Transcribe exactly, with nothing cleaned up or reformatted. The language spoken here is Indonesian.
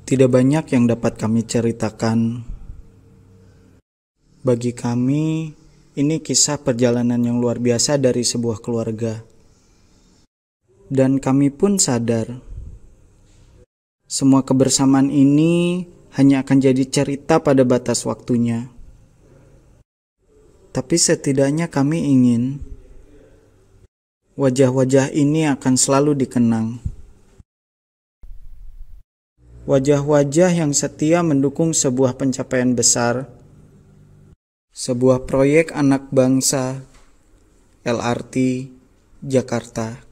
Tidak banyak yang dapat kami ceritakan. Bagi kami, ini kisah perjalanan yang luar biasa dari sebuah keluarga. Dan kami pun sadar, semua kebersamaan ini hanya akan jadi cerita pada batas waktunya. Tapi setidaknya kami ingin wajah-wajah ini akan selalu dikenang. Wajah-wajah yang setia mendukung sebuah pencapaian besar, sebuah proyek anak bangsa, L R T Jakarta.